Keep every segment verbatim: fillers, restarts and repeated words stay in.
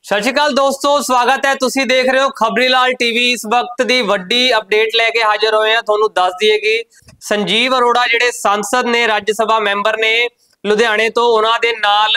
सत श्री अकाल दोस्तों, स्वागत है। तुसी देख रहे हो खबरी लाल टीवी। इस वक्त दी वड्डी अपडेट लेके हाजिर होए हैं। तुहानू दस दईए कि संजीव अरोड़ा जिहड़े सांसद ने, राज्य सभा मैंबर ने लुधियाने तो, उन्हां दे नाल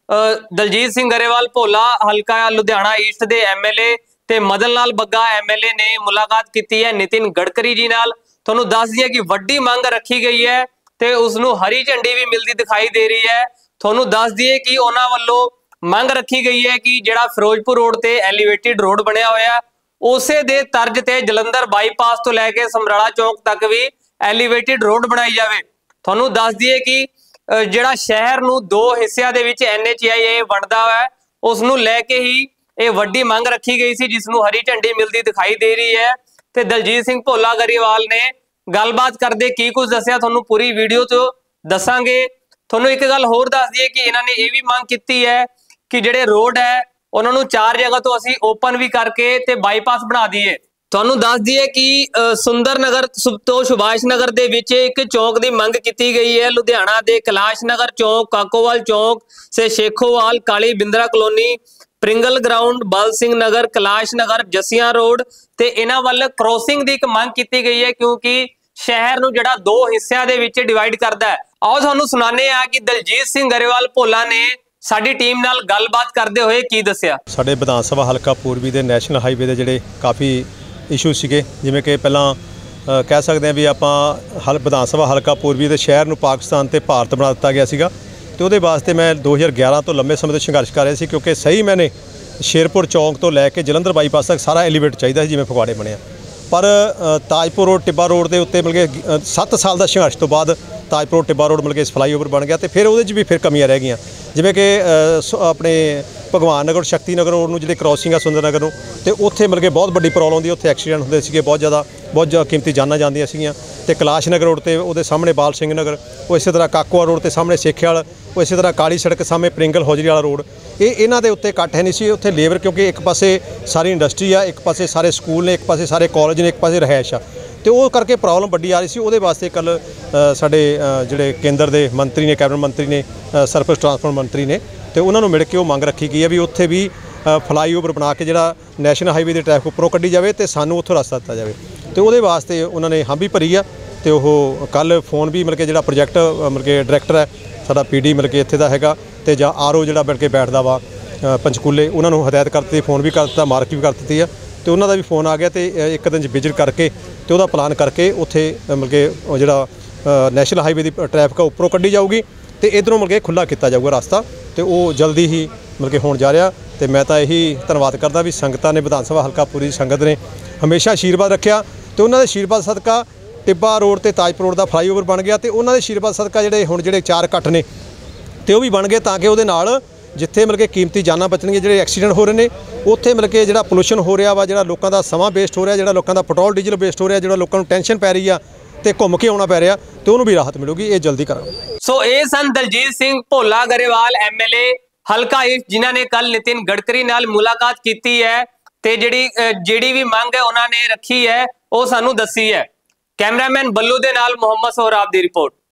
दलजीत सिंह गरेवाल भोला हलका लुधियाना ईस्ट दे एम एल ए ते Madan Lal Bagga M L A ने मुलाकात की है नितिन गडकरी जी नाल। तुहानू दस दईए कि वड्डी मंग रखी गई है ते उसनू हरी झंडी भी मिलती दिखाई दे रही है। तुहानू दस दईए कि उन्हां वल्लों मंग रखी गई है कि जिहड़ा फिरोजपुर रोड ते एलीवेटेड रोड बनया होया उसे दे तर्ज ते जलंधर बाईपास तो लैके समराला चौक तक भी एलीवेटेड रोड बनाई जाए। तुहानू दस दईए कि जिहड़ा शहर नू दो हिस्सियां दे विच एन एच आई ए वंडदा है उसनू लैके ही ये वड्डी मंग रखी गई सी, जिसनू हरी झंडी मिलती दिखाई दे रही है। ते दलजीत सिंह भोला गरेवाल ने गलबात करदे की कुछ दस्सिया तुहानू पूरी वीडियो तो दसांगे। तुहानू एक गल होर दस दईए कि इन्हां ने ये भी मंग कीती है कि जिहड़े रोड है उन्होंने चार जगह तो असी ओपन भी करके ते बाईपास बना दिए। तुहानू दस दईए कि सुंदर नगर तो सुभाष नगर दे विच एक चौक की मंग की गई है। लुधियाना दे कैलाश नगर चौक, काकोवाल चौक से Shekhowal, Kali Bindra colony, Pringle ground, Bal Singh Nagar, Kailash Nagar, Jassia road ते इन्हां वल क्रॉसिंग की एक मंग की गई है क्योंकि शहर नू जिहड़ा दो हिस्सियां दे विच डिवाइड करदा है। आओ तुहानू सुणाने आ कि दलजीत सिंह गरेवाल भोला ने साडी टीम नाल गलबात करते हुए की दस्सिया। साडे विधान सभा हलका पूर्वी दे नैशनल हाईवे दे जिहड़े काफ़ी इशू सीगे, जिवें कि पहलां कह सकते हैं भी आपां हल विधान सभा हलका पूर्वी दे शहर नूं पाकिस्तान ते भारत बना दिता गया सीगा ते उहदे वास्ते मैं दो हज़ार ग्यारह तो लंबे समय तो संघर्ष कर रहा सी क्योंकि सही मैंने शेरपुर चौक तो लैके जलंधर बाईपास तक सारा एलीवेट चाहिए जिवें फगवाड़े बने। पर ताजपुर रोड टिब्बा रोड के उत्ते मतलब कि सत्त साल का संघर्ष तो बाद ताजपुर रोड टिब्बा रोड मतलब कि फ्लाईओवर बन गया तो फिर वो भी फिर कमियां रह गई जिमें कि अपने भगवान नगर शक्ति नगर रोड जी क्रॉसिंग है सुंदर नगर तो उत्थे मतलब कि बहुत बड़ी प्रॉब्लम आती, उत्थे एक्सीडेंट होंदे सीगे बहुत ज़्यादा, बहुत ज़्यादा कीमती जानां जांदियां सीगियां। ते कैलाश नगर रोड ते उहदे सामने बाल सिंह नगर, वो इस तरह काकोआ रोड के सामने सेखेवाल, वो इस तरह काली सड़क सामने प्रिंगल हौजरी वाला रोड, ये इन्हां दे उत्ते कट है नहीं सी। उत्थे लेबर क्योंकि एक पासे सारी इंडस्ट्री आ, एक पासे सारे स्कूल ने, एक पासे सारे कॉलेज ने, एक पासे रहायश आ, तो वो करके प्रॉब्लम बड़ी आ रही सी। उहदे वास्ते कल साडे जिहड़े केंद्र के मंत्री ने, कैबिनेट मंत्री ने, सरफस ट्रांसपोर्ट मंत्री ने, तो उन्होंने मिल के वो मंग रखी गई है भी उत्थे भी फ्लाईओवर बना के जिहड़ा नैशनल हाईवे के ट्रैफिक उपरों कड्ढी जाए तो सानू उत्थों रस्ता दिता जाए। तो उहदे वास्ते उन्होंने हाँ भी भरी आ तो वो कल फोन भी मतलब कि जिहड़ा प्रोजैक्ट मतलब कि डायरैक्टर है साडा पी डी मतलब कि इत्थे दा हैगा ते जां आर ओ जिहड़ा मिल के बैठदा वा पंचकूले, उन्होंने हदायत कर दी, फोन भी कर दिता, मार्क भी कर दी है। तो उन्होंने भी फोन आ गया तो एक दिन विजिट करके तो वह प्लान करके उत्थे मतलब कि जिहड़ा नैशनल हाईवे की ट्रैफिक उपरों कड्ढी जाऊगी तो इधरों मतलब कि खुला किया जाऊगा रास्ता, तो वो जल्दी ही मतलब कि होने जा रहा। तो मैं तो यही धन्यवाद करदा भी संगतां ने, विधान सभा हल्का पूरी संगत ने हमेशा आशीर्वाद रखा तो उन्होंने आशीर्वाद सदका टिब्बा रोड ते ताजपुर रोड का फ्लाईओवर बन गया। तो उन्होंने आशीर्वाद सदका जिहड़े हुण जिहड़े चार कट ने तो भी बन गए ताकि उहदे नाल जिथे मतलब कि कीमती जानां बचणगीਆਂ, जिहड़े एक्सीडेंट हो रहे हैं उत्थे मतलब कि जिहड़ा पोल्यूशन हो रहा वा, जिहड़ा लोकां दा समां वेस्ट हो रहा, जिहड़ा लोकां दा पेट्रोल डीजल वेस्ट हो रहा, जिहड़ा लोकां नूं टेंशन पै रही आ ते घुम के आउणा पै रिहा तो उहनूं भी राहत मिलूगी, ये जल्दी करांगे। सो ये सन Daljit Singh Bhola Grewal M L A हल्का ईस्ट जिन्हां ने कल नितिन गडकरी नाल मुलाकात की है ते जिहड़ी जिहड़ी भी मंग है उन्होंने रखी है वो सानू दसी है। कैमरामैन बल्लू दे नाल मोहम्मद सोहराब दी रिपोर्ट।